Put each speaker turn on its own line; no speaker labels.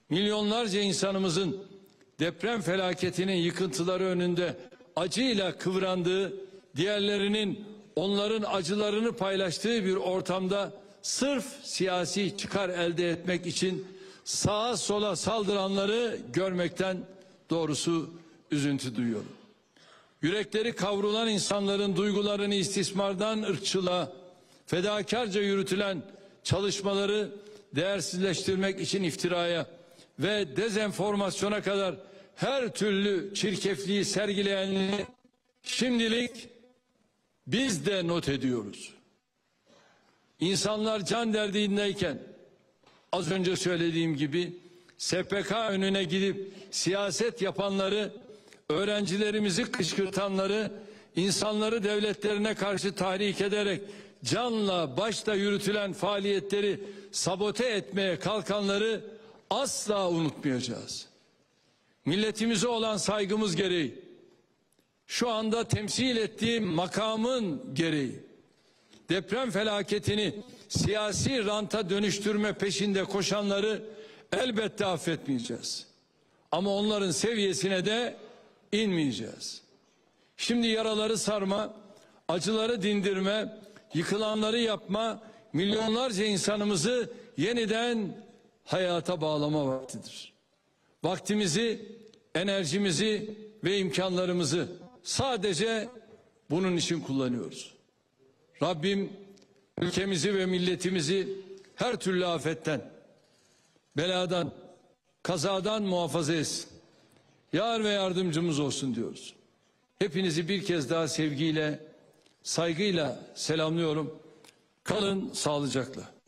Milyonlarca insanımızın deprem felaketinin yıkıntıları önünde acıyla kıvrandığı, diğerlerinin onların acılarını paylaştığı bir ortamda sırf siyasi çıkar elde etmek için sağa sola saldıranları görmekten doğrusu üzüntü duyuyorum. Yürekleri kavrulan insanların duygularını istismardan ırkçılığa, fedakarca yürütülen çalışmaları değersizleştirmek için iftiraya ve dezenformasyona kadar her türlü çirkefliği sergileyenleri şimdilik biz de not ediyoruz. İnsanlar can derdindeyken az önce söylediğim gibi SPK önüne gidip siyaset yapanları, öğrencilerimizi kışkırtanları, insanları devletlerine karşı tahrik ederek canla başla yürütülen faaliyetleri sabote etmeye kalkanları asla unutmayacağız. Milletimize olan saygımız gereği, şu anda temsil ettiğim makamın gereği, deprem felaketini siyasi ranta dönüştürme peşinde koşanları elbette affetmeyeceğiz. Ama onların seviyesine de inmeyeceğiz. Şimdi yaraları sarma, acıları dindirme, yıkılanları yapma, milyonlarca insanımızı yeniden hayata bağlama vaktidir. Vaktimizi, enerjimizi ve imkanlarımızı sadece bunun için kullanıyoruz. Rabbim ülkemizi ve milletimizi her türlü afetten, beladan, kazadan muhafaza etsin. Yar ve yardımcımız olsun diyoruz. Hepinizi bir kez daha sevgiyle, saygıyla selamlıyorum. Kalın sağlıcakla.